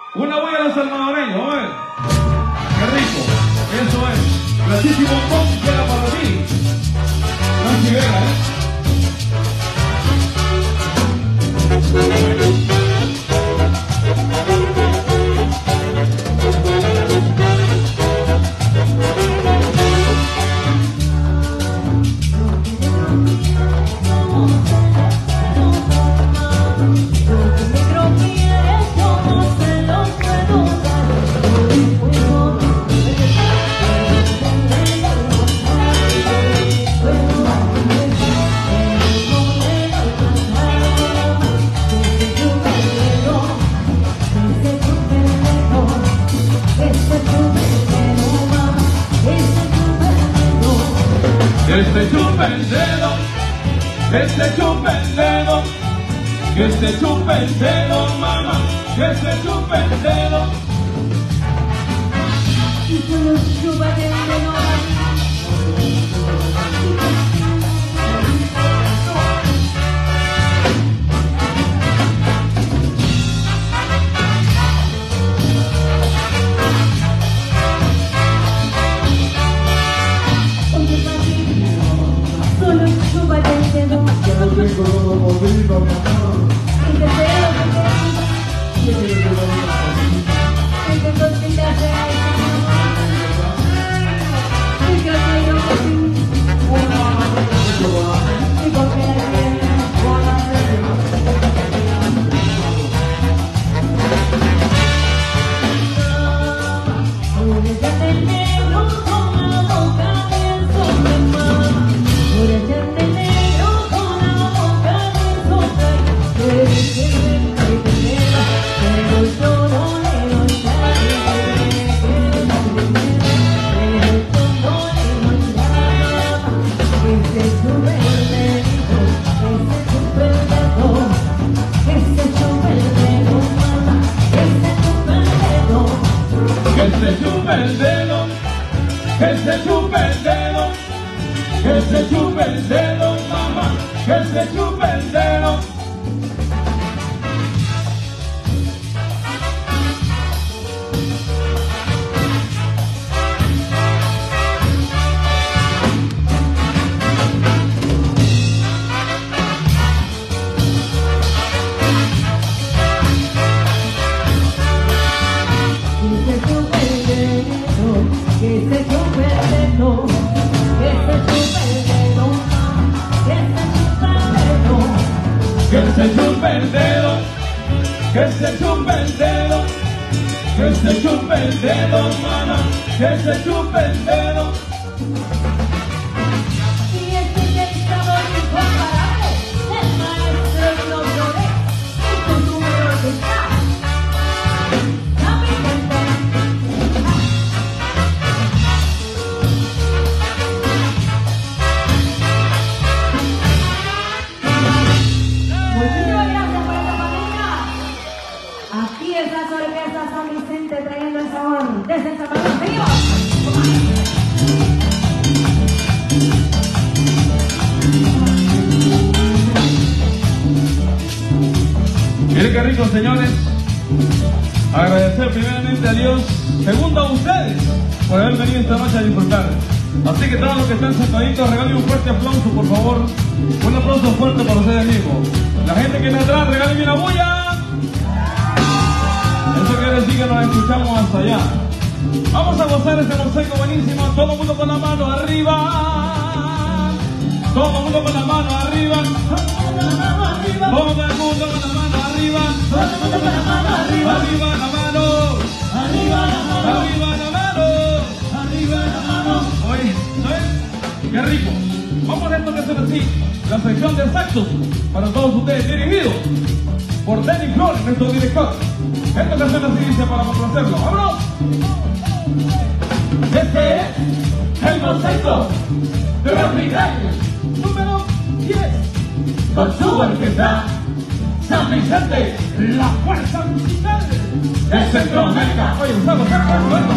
Una bulla a los salvadoreños, vamos a ver. Qué rico. Eso es. Grandísimo pop llega para ti. Nancy Vega, que se chupe el dedo, que se chupe el dedo, que se chupe el dedo, mamá, que se chupe el dedo. Y solo chúpate el dedo. Que se chupe el dedo, que se chupe el dedo, que se chupe el dedo, mamá, que se chupe el dedo. Que se chupe el dedo, que se chupe el dedo, que se chupe el dedo, mamá, que se chupe el dedo. Y este que el sabor incomparable, el maestro de los flores, este número que está. Aquí esas orquestas San Vicente trayendo el sabor desde el Salvador. ¡Viva! Miren qué rico, señores. Agradecer primeramente a Dios, segundo a ustedes, por haber venido esta noche a disfrutar. Así que todos los que están sentaditos, regalen un fuerte aplauso, por favor. Un aplauso fuerte para ustedes mismos. La gente que está atrás, regalen una bulla. Eso quiere decir que nos escuchamos hasta allá. Vamos a gozar este mosaico buenísimo. Todo el mundo con la mano arriba. Todo el mundo con la mano arriba. Todo el mundo con la mano arriba. Arriba la mano. Arriba la mano. Arriba la mano. Oye, ¿sabes? Qué rico. Vamos a esto que se así. La sección de saxos para todos ustedes, dirigido por Denny Flores, nuestro director. Esta canción así dice para complacerlo. ¡Vámonos! Este es el mosaico de los Miguel número 10 con su orquesta San Vicente, la fuerza musical de Centroamérica. Oye, Gustavo, bueno.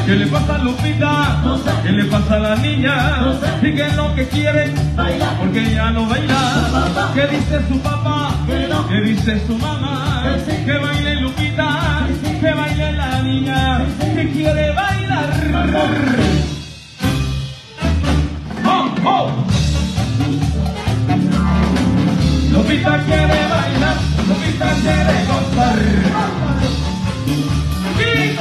¿Qué le pasa a Lupita? No sé. ¿Qué le pasa a la niña? No sé. ¿Y qué es lo que quiere? Baila. Porque ella no baila. Papá. ¿Qué dice su papá? Que no. ¿Qué dice su mamá? Que sí. Que baile Lupita, Sí, sí. que baile la niña, Sí, sí. que quiere bailar. ¡Oh, oh! Lupita quiere bailar, Lupita quiere gozar. ¡Sí!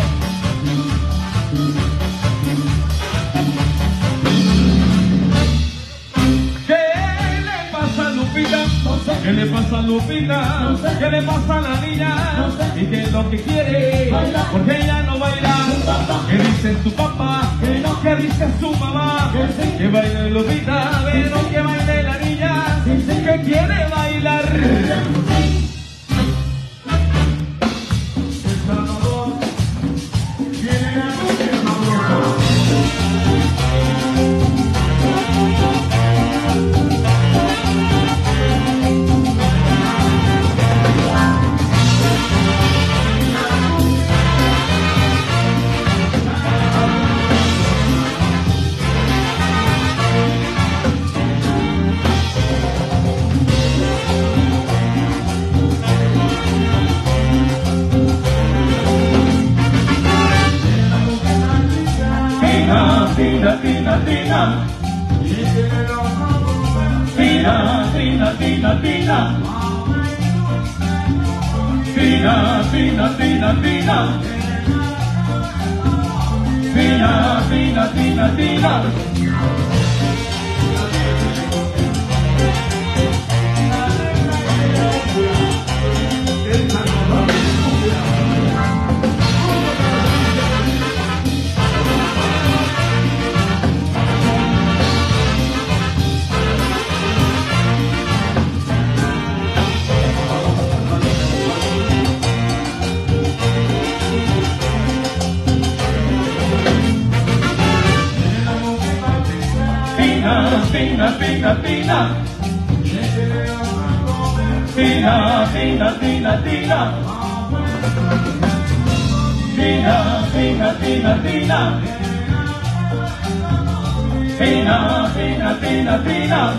¿Qué le pasa a Lupita? No sé. ¿Qué le pasa a Lupita? No sé. ¿Qué le pasa a la niña? No sé. ¿Y qué es lo que quiere? Baila. Porque ella no baila. Papá. ¿Qué dice su papá? Que no. ¿Qué dice su mamá? Que sí. Que baile Lupita, pero que baile la niña, Sí, sí. que quiere bailar. Tina, Tina, Tina. Tina, Tina, Tina, Tina. Tina, Tina, Tina, Tina. Tina, Tina, Tina, Tina. Tina, Tina, Tina. Tina, Tina, Tina, Tina. Tina, Tina, Tina, Tina. Tina, Tina, Tina, Tina.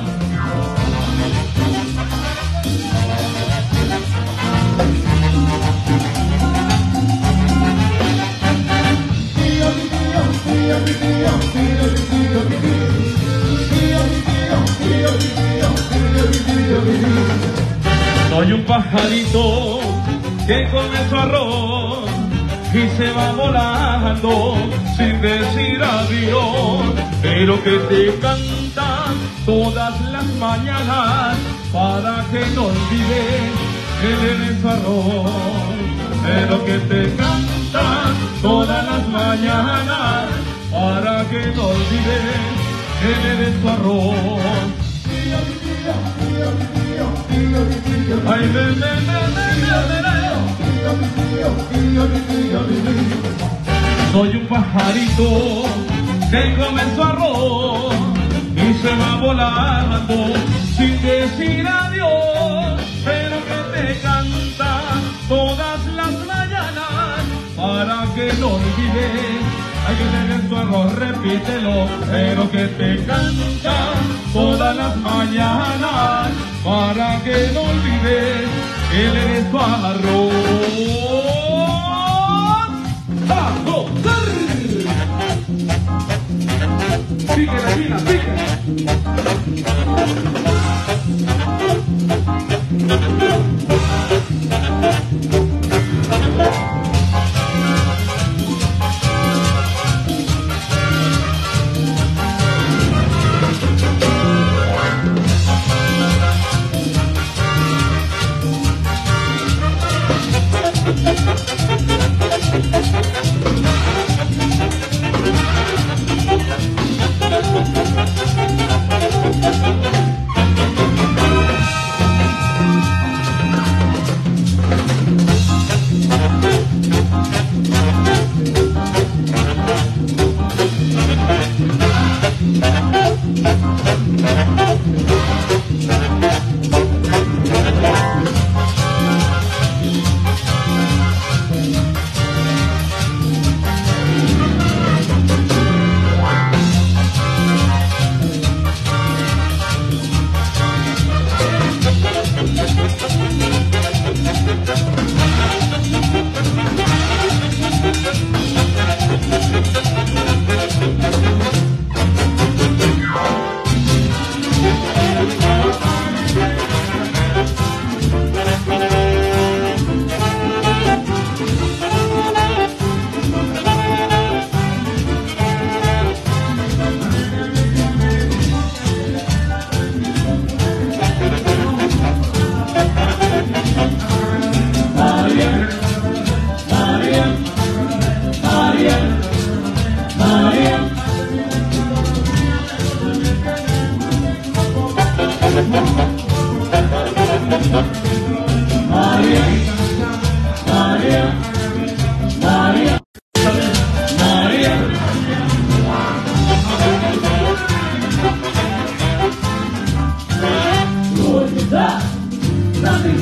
Soy un pajarito que come su arroz y se va volando sin decir adiós, pero que te canta todas las mañanas para que no olvides que eres su arroz, pero que te canta todas las mañanas para que no olvides que eres su arroz. Ay, soy un pajarito que come su arroz y se va volando sin decir adiós, pero que te canta todas las mañanas para que no olvides. Hay que tener tu arroz, repítelo, pero que te canta todas las mañanas para que no olvides que él eres tu arroz. ¡A gozar! Sigue la vida, sigue.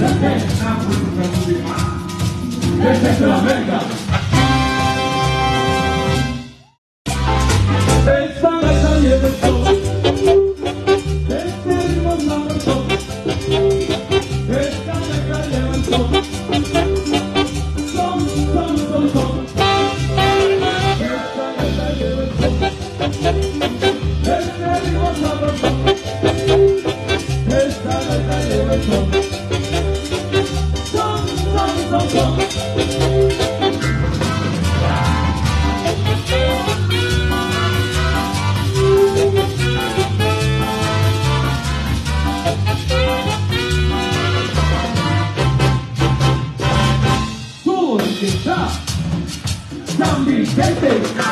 de Centroamérica. Esta la calle del sol, este ritmo sabroso, esta la calle del sol, son. Esta la calle del sol, este ritmo sabroso, esta la calle del sol, son. San Vicente.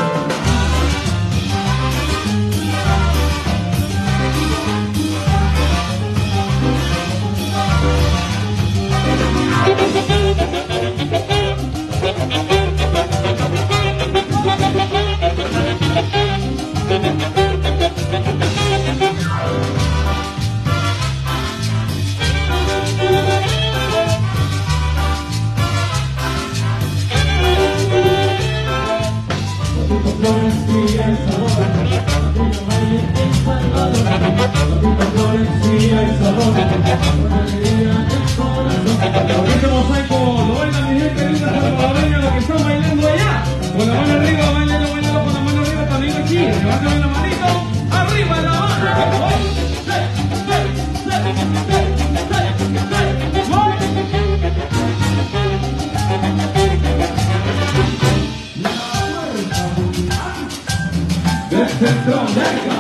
Este mosaico lo bailan mi gente linda salvadoreña, los que están bailando allá. Con la mano arriba, bailalo con la mano arriba, también aquí. Levanten la manito, arriba la mano. De Centroamérica.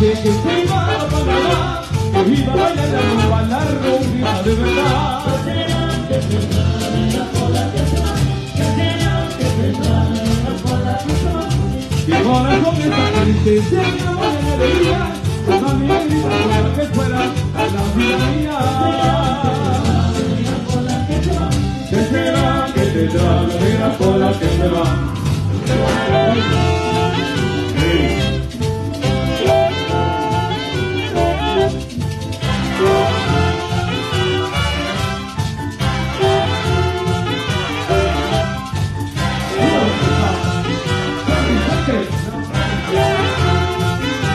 Dice que se iba a Panamá, que iba a bailar la rumba de verdad. Mi corazón está triste, se acabó de alegría, toda mi vida para que fuera la vida mía. ¿Qué será que te da la vida por la que se va?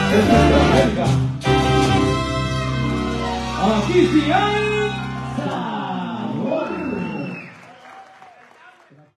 Aquí sí hay